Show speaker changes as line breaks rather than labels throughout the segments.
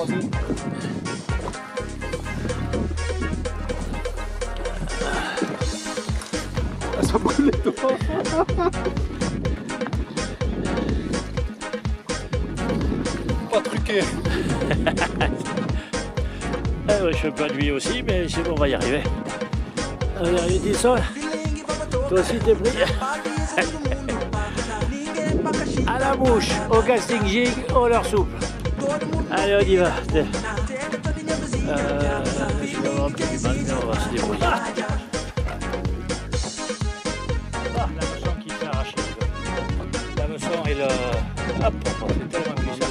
Vas-y. Ah, ça brûle les doigts. Pas truqué.
Je suis un peu ennuyé aussi, mais c'est bon, on va y arriver. On va y arriver, dis ça. Toi aussi t'es pris. À la bouche, au casting jig, au leur souple. Allez, on y va. Je vais avoir un peu du mal, mais on va se débrouiller. La moisson qui s'est arrachée. La moisson et le... Hop, c'est tellement puissant.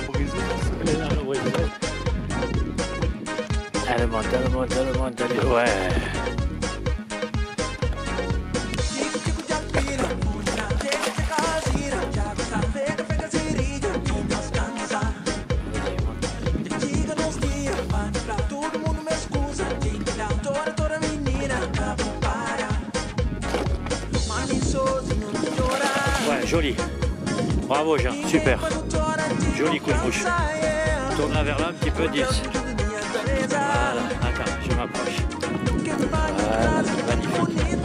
Elle monte, allez. Ouais. Ouais, joli. Bravo Jean, super. Joli coup de bouche. Tourne vers là un petit peu, 10. Voilà, attends, je m'approche. Voilà, magnifique.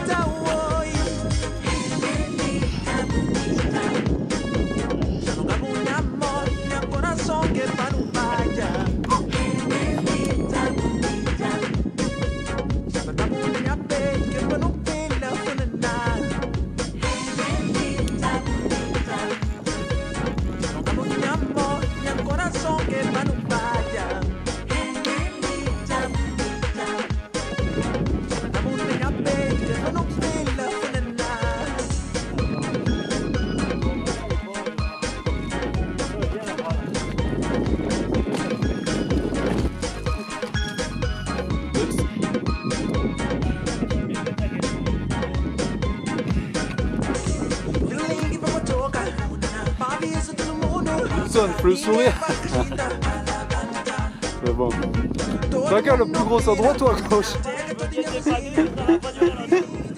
Faut le sourire. C'est bon. Regarde le plus gros endroit, toi, à gauche.